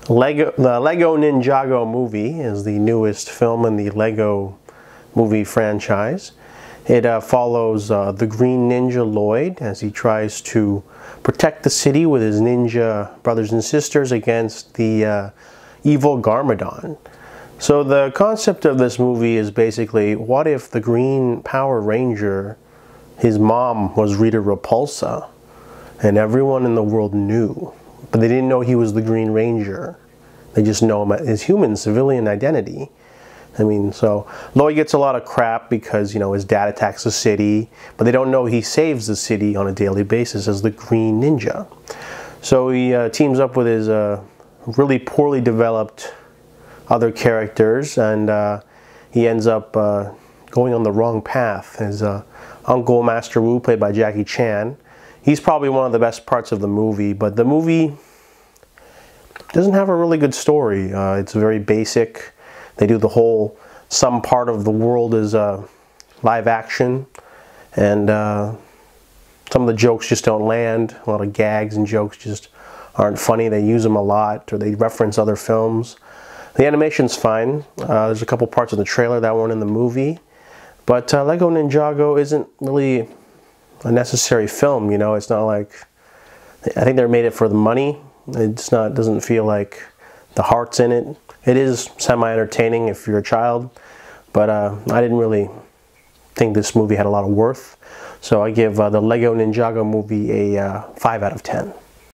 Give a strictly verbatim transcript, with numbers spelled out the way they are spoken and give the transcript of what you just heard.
Lego, the Lego Ninjago movie is the newest film in the Lego movie franchise. It uh, follows uh, the Green Ninja Lloyd as he tries to protect the city with his ninja brothers and sisters against the uh, evil Garmadon. So the concept of this movie is basically, what if the Green Power Ranger, his mom was Rita Repulsa, and everyone in the world knew, but they didn't know he was the Green Ranger. They just know him as his human civilian identity. I mean, so Lloyd gets a lot of crap because, you know, his dad attacks the city, but they don't know he saves the city on a daily basis as the Green Ninja. So he uh, teams up with his uh, really poorly developed other characters, and uh, he ends up uh, going on the wrong path. His uh, uncle, Master Wu, played by Jackie Chan, he's probably one of the best parts of the movie, but the movie doesn't have a really good story. Uh, it's very basic. They do the whole, some part of the world is uh, live action, and uh, some of the jokes just don't land. A lot of gags and jokes just aren't funny. They use them a lot, or they reference other films. The animation's fine. Uh, there's a couple parts of the trailer that weren't in the movie, but uh, Lego Ninjago isn't really a necessary film. You know, it's not like, I think they made it for the money. It's not, doesn't feel like the heart's in it. It is semi-entertaining if you're a child, but uh, I didn't really think this movie had a lot of worth. So I give uh, the Lego Ninjago movie a uh, five out of ten.